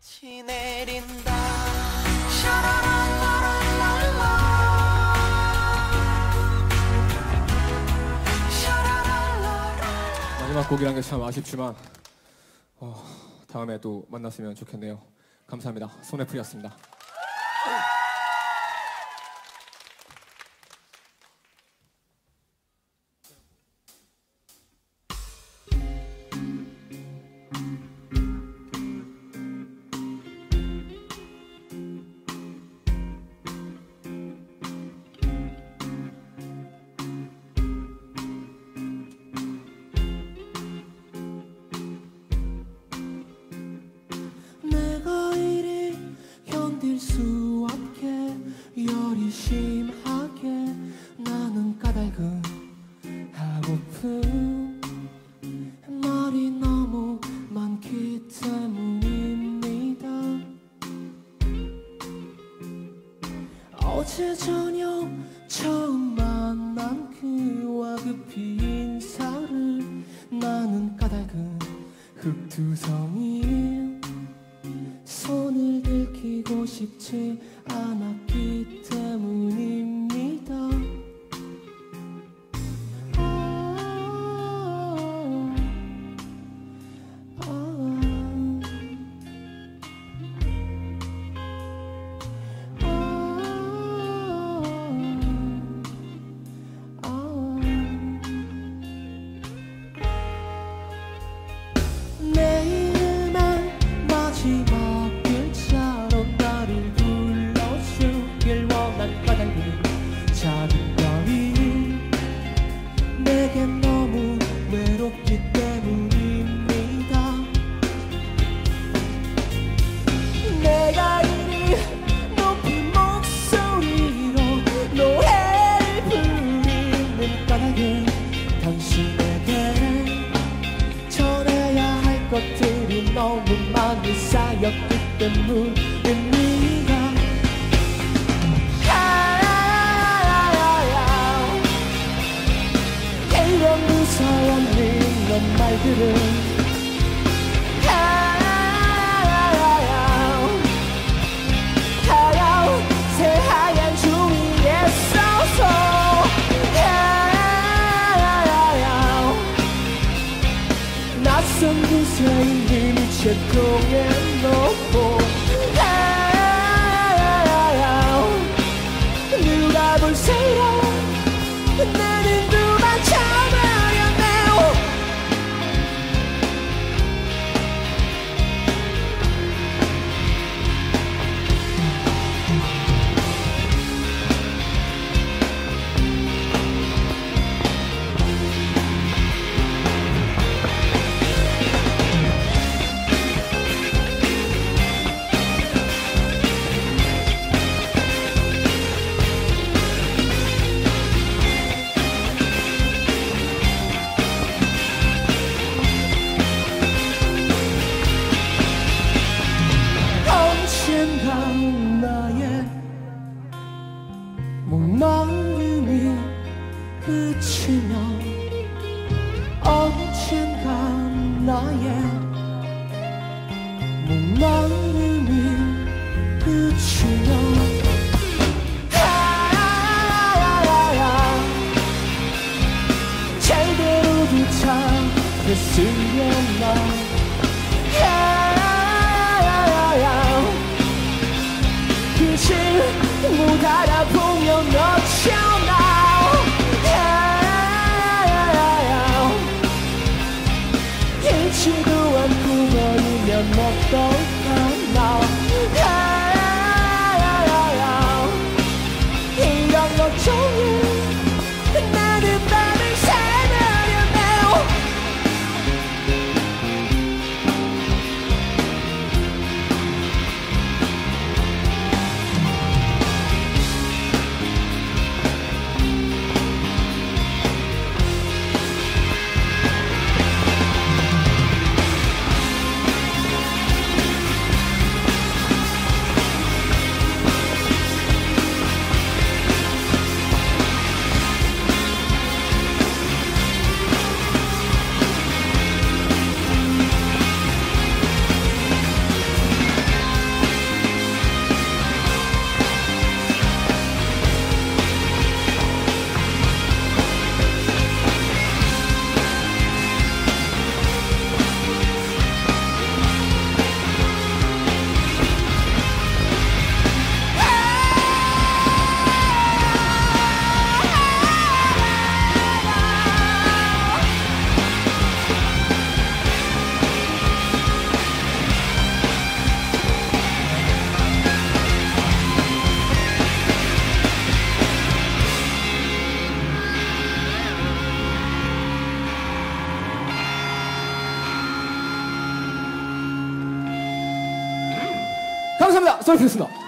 빛이 내린다. 마지막 곡이란 게 참 아쉽지만 다음에 또 만났으면 좋겠네요. 감사합니다. 손에풀이었습니다. 수 없게 열이 심하게 나는 까닭은 하고픈 말이 너무 많기 때문입니다. 어제 저녁 처음 만난 그와 급히 인사를 나는 까닭은 흙투성이 손을 들키고 싶지 않았기 때문입니다. 것들이 너무 많이 쌓였기 때문입니다. 이런 무서운 이런 말들은 새하얀 종이에 써서 낯선 구세인 이미 채통에 넣고 누가 볼세요 나는 그만 참아야네요. 나의 목마름이 그치면 언젠가 나의 목마름이 그치면 제대로 부탁했으려나 못 알아보면 어쩌나 잊지도 않고 버리면 어떨까 이런 걱정은 나는 밤을 새내려네요. 감사합니다. 소리프였습니다.